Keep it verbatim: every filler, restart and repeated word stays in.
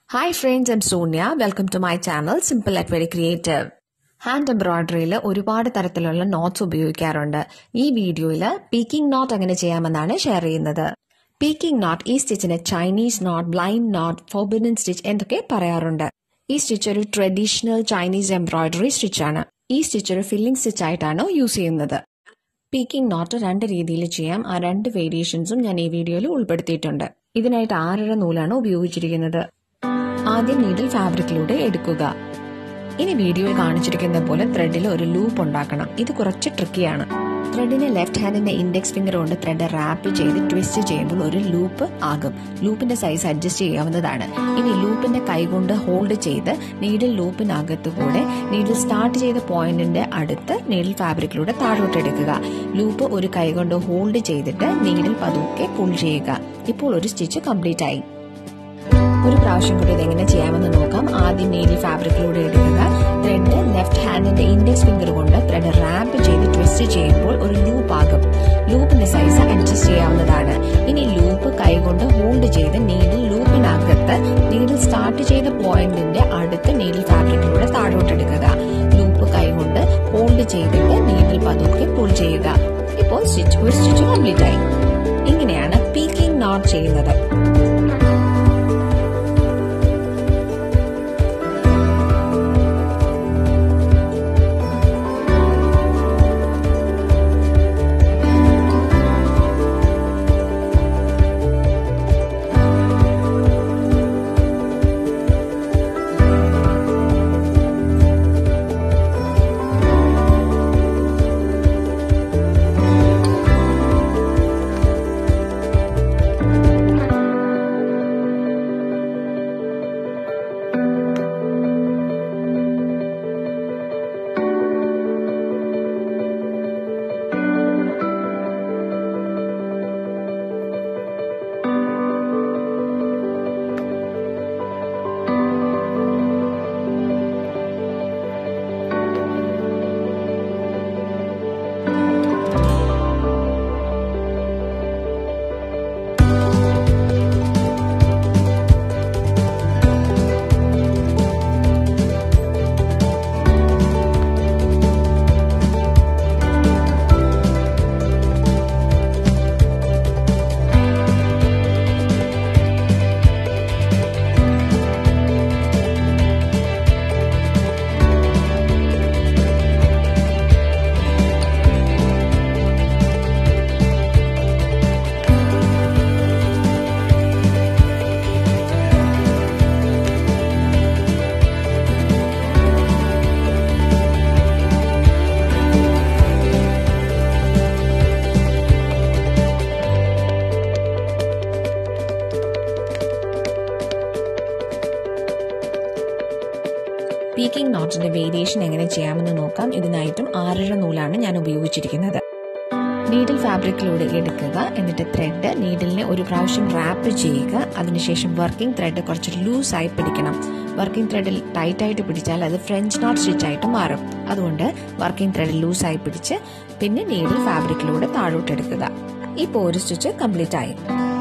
Hi friends, I'm Sonia. Welcome to my channel Simple at Very Creative. Hand എംബ്രോയിഡറിയിൽ ഒരുപാട് തരത്തിലുള്ള notes ഉപയോഗിക്കാറുണ്ട്. ഈ വീഡിയോയിൽ പീക്കിംഗ് നോട്ട് എങ്ങനെ ചെയ്യാമെന്നാണ് ഷെയർ ചെയ്യുന്നത്. പീക്കിംഗ് നോട്ട് ഈ സ്റ്റിച്ചിനെ Chinese knot, blind knot, forbidden stitch എന്നൊക്കെ പറയാറുണ്ട്. ഈ സ്റ്റിച്ച് ഒരു ട്രഡീഷണൽ ചൈനീസ് എംബ്രോയിഡറി സ്റ്റിച്ചാണ്. ഈ സ്റ്റിച്ച് ഒരു ഫില്ലിംഗ് സ്റ്റിച്ച് ആയിട്ടാണ് യൂസ് ചെയ്യുന്നത്. പീക്കിംഗ് നോട്ട് രണ്ട് രീതിയിൽ ചെയ്യാം. ആ രണ്ട് വേരിയേഷൻസും ഞാൻ ഈ വീഡിയോയിൽ ഉൾപ്പെടുത്തിയിട്ടുണ്ട്. ഇതിനായിട്ട് ആറര നൂലാണ് ഉപയോഗിച്ചിരിക്കുന്നത്. ആദ്യം നീഡിൽ ഫാബ്രിക്കിലൂടെ എടുക്കുക. ഇനി വീഡിയോയിൽ കാണിച്ചിരിക്കുന്ന പോലെ ത്രെഡിൽ ഒരു ലൂപ്പ് ഉണ്ടാക്കണം. ഇത് കുറച്ച് ട്രിക്കിയാണ്. ത്രെഡിനെ ലെഫ്റ്റ് ഹാൻഡിന്റെ ഇൻഡെക്സ് ഫിംഗർ കൊണ്ട് ത്രെഡ് റാപ്പ് ചെയ്ത് ട്വിസ്റ്റ് ചെയ്യുമ്പോൾ ഒരു ലൂപ്പ് ആകും. ലൂപ്പിന്റെ സൈസ് അഡ്ജസ്റ്റ് ചെയ്യാവുന്നതാണ്. ഇനി ലൂപ്പിന്റെ കൈകൊണ്ട് ഹോൾഡ് ചെയ്ത് നീഡിൽ ലൂപ്പിനകത്തുകൂടെ നീഡിൽ സ്റ്റാർട്ട് ചെയ്ത പോയിന്റിന്റെ അടുത്ത് നീഡിൽ ഫാബ്രിക്കിലൂടെ താഴോട്ടെടുക്കുക. ലൂപ്പ് ഒരു കൈകൊണ്ട് ഹോൾഡ് ചെയ്തിട്ട് നീഡിൽ പതുക്കെ പുൾ ചെയ്യുക. ഇപ്പോൾ ഒരു സ്റ്റിച്ച് കംപ്ലീറ്റ് ആയി. ഒരു പ്രാവശ്യം കൂടി ഇതെങ്ങനെ ചെയ്യാമെന്ന് നോക്കാം. ആദ്യം നീഡിൽ ഫാബ്രിക്കിലൂടെ എടുക്കുക. ത്രെഡ് ലെഫ്റ്റ് ഹാൻഡിന്റെ ഇൻഡെക്സ് ഫിംഗർ കൊണ്ട് ത്രെഡ് റാപ്പ് ചെയ്ത് ട്വിസ്റ്റ് ചെയ്യുമ്പോൾ ഒരു ലൂപ്പ് ആകും. ലൂപ്പിന്റെ സൈസ് അഡ്ജസ്റ്റ് ചെയ്യാവുന്നതാണ്. ഇനി ലൂപ്പ് കൈകൊണ്ട് ഹോൾഡ് ചെയ്ത് നീഡിൽ ലൂപ്പിനകത്ത് നീഡിൽ സ്റ്റാർട്ട് ചെയ്ത പോയിന്റിന്റെ അടുത്ത് നീഡിൽ ഫാബ്രിക്കിലൂടെ താഴോട്ടെടുക്കുക. ലൂപ്പ് കൈകൊണ്ട് ഹോൾഡ് ചെയ്തിട്ട് നീഡിൽ പതുക്കെ പുൾ ചെയ്യുക. ഇപ്പോൾ സ്റ്റിച്ച് ഒരു സ്റ്റിച്ച് കംപ്ലീറ്റ് ആയി. ഇങ്ങനെയാണ് പീക്കിംഗ് നോട്ട് ചെയ്യുന്നത്. പീക്കിംഗ് നോട്ടിന്റെ വേരിയേഷൻ എങ്ങനെ ചെയ്യാമെന്ന് നോക്കാം. ഇതിനായിട്ടും ആറര നൂലാണ് ഞാൻ ഉപയോഗിച്ചിരിക്കുന്നത്. നീഡിൽ ഫാബ്രിക്കിലൂടെ എടുക്കുക. എന്നിട്ട് ത്രെഡ് നീഡിലിനെ ഒരു പ്രാവശ്യം റാപ്പ് ചെയ്യുക. അതിനുശേഷം വർക്കിംഗ് ത്രെഡ് കുറച്ച് ലൂസായി പിടിക്കണം. വർക്കിംഗ് ത്രെഡിൽ ടൈറ്റ് ആയിട്ട് പിടിച്ചാൽ അത് ഫ്രഞ്ച് നോട്ട് സ്റ്റിച്ച് ആയിട്ട് മാറും. അതുകൊണ്ട് വർക്കിംഗ് ത്രെഡ് ലൂസായി പിടിച്ച് പിന്നെ നീഡിൽ ഫാബ്രിക്കിലൂടെ താഴോട്ടെടുക്കുക. ഇപ്പോൾ ഒരു സ്റ്റിച്ച് കംപ്ലീറ്റ് ആയി.